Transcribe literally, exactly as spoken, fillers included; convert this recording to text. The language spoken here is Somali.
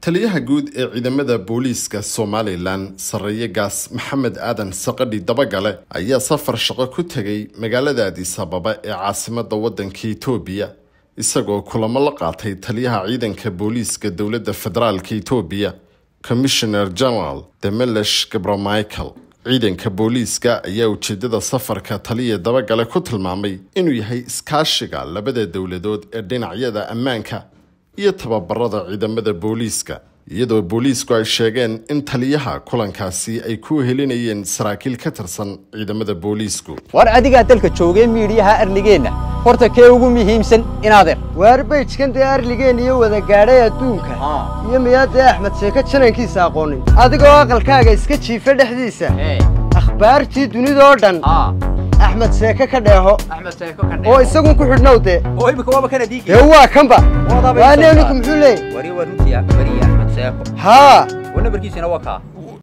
taliyaha guud ee ciidamada booliiska Somaliland Saraakiil Gaas Maxamed Aadan Saqadi Dabagale ayaa safar shaqo ku tagay magaalada Addis Ababa ee caasimadda waddanka Itoobiya isagoo kulamo la qaatay taliyaha ciidanka booliiska dowladda federaalka Itoobiya Commissioner General Demelesh Gebremichael. ciidanka booliiska ayaa ujeedada safarka taliya Dabagale ku tilmaamay inuu yahay iskaashiga labada dowladood ee dhinacyada ammaanka iyo tababarada ciidamada booliiska iyadoo booliisku ay sheegeen in taliyaha kulankaasi ay ku helinayeen saraakiil ka tirsan ciidamada booliisku. war adiga dalka joogay miidiyaha arligeena horta kee ugu muhiimsan inaad war beejkan de arligeena iyo wada gaadhay adduunka iyo miyaada Axmed Sheeka janankiisa aqoonin adigoo aqalkaaga iska jiifa dhexdiisa akhbaartii dunida oo dhan Axmed Sheeka ka dheeho Axmed Sheeka ka dheeho oo isagu ku xidhnowde oo imika waba kana diigi ee waa kanba waa neelku muxuu leeyahay wari waruntiya wari Axmed Sheeka ha wana barkiisina waa ka